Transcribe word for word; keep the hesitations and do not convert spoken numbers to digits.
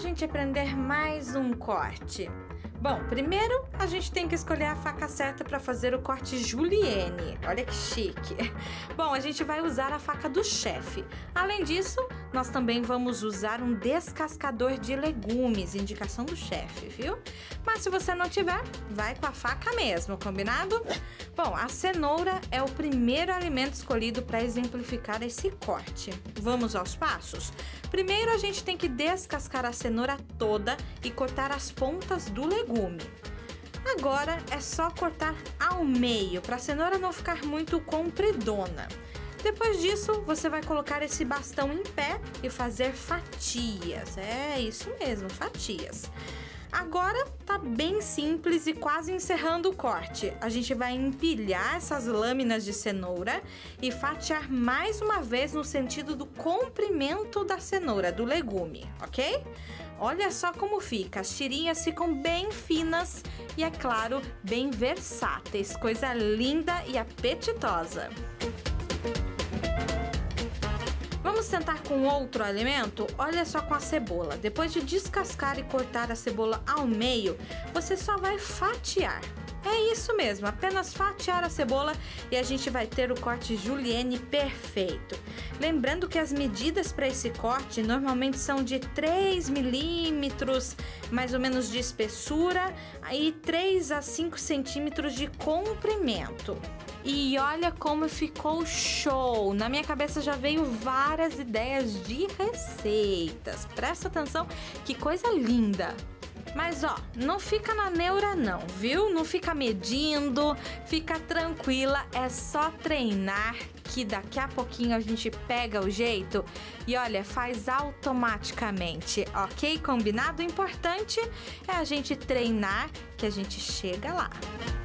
gente aprender mais um corte? Bom, primeiro a gente tem que escolher a faca certa para fazer o corte julienne. Olha que chique. Bom, a gente vai usar a faca do chefe. Além disso, nós também vamos usar um descascador de legumes, indicação do chefe, viu? Mas se você não tiver, vai com a faca mesmo, combinado? Bom, a cenoura é o primeiro alimento escolhido para exemplificar esse corte. Vamos aos passos? Primeiro a gente tem que descascar a cenoura toda e cortar as pontas do legume. Agora é só cortar ao meio, para a cenoura não ficar muito compridona. Depois disso, você vai colocar esse bastão em pé e fazer fatias. É isso mesmo, fatias. Agora tá bem simples e quase encerrando o corte. A gente vai empilhar essas lâminas de cenoura e fatiar mais uma vez no sentido do comprimento da cenoura, do legume, ok? Olha só como fica, as tirinhas ficam bem finas e, é claro, bem versáteis, coisa linda e apetitosa. Vamos tentar com outro alimento? Olha só com a cebola. Depois de descascar e cortar a cebola ao meio, você só vai fatiar. É isso mesmo, apenas fatiar a cebola e a gente vai ter o corte julienne perfeito. Lembrando que as medidas para esse corte normalmente são de três milímetros, mais ou menos de espessura, e três a cinco centímetros de comprimento. E olha como ficou show! Na minha cabeça já veio várias ideias de receitas. Presta atenção, que coisa linda! Mas ó, não fica na neura não, viu? Não fica medindo, fica tranquila, é só treinar que daqui a pouquinho a gente pega o jeito e olha, faz automaticamente, ok? Combinado? O importante é a gente treinar que a gente chega lá.